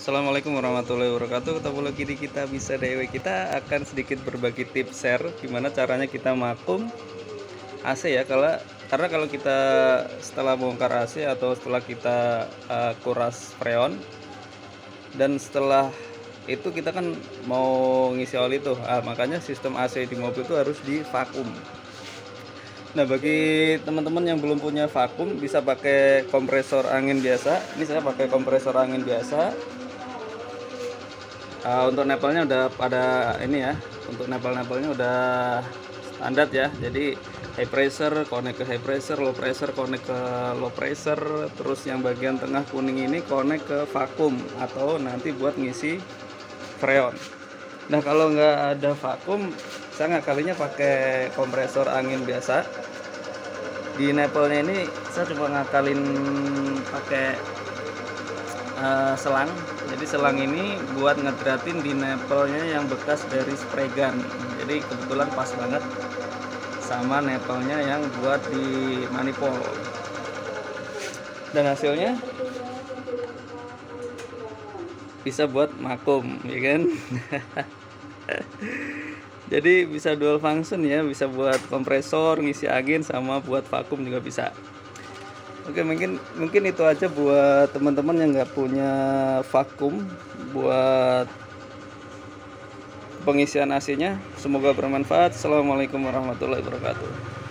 Assalamualaikum warahmatullahi wabarakatuh. Ketemu lagi di Kita Bisa Dewe. Kita akan sedikit berbagi tips share gimana caranya kita vakum AC ya. Karena kalau kita setelah bongkar AC atau setelah kita kuras freon, dan setelah itu kita kan mau ngisi oli tuh, makanya sistem AC di mobil itu harus di vakum. Nah, bagi teman-teman yang belum punya vakum, bisa pakai kompresor angin biasa. Ini saya pakai kompresor angin biasa. Untuk nepelnya udah pada ini ya, untuk nepel-nepelnya udah standar ya. Jadi high pressure connect ke high pressure, low pressure connect ke low pressure, terus yang bagian tengah kuning ini connect ke vakum atau nanti buat ngisi freon. Nah, kalau nggak ada vakum, saya ngakalinya pakai kompresor angin biasa. Di nepelnya ini saya coba ngakalin pakai selang. Jadi selang ini buat ngedratin di nepelnya yang bekas dari spray gun. Jadi kebetulan pas banget sama nepelnya yang buat di manifold. Dan hasilnya bisa buat vakum, ya kan? Jadi bisa dual function ya, bisa buat kompresor, ngisi angin, sama buat vakum juga bisa. Oke, mungkin itu aja buat teman-teman yang nggak punya vakum buat pengisian AC-nya. Semoga bermanfaat. Assalamualaikum warahmatullahi wabarakatuh.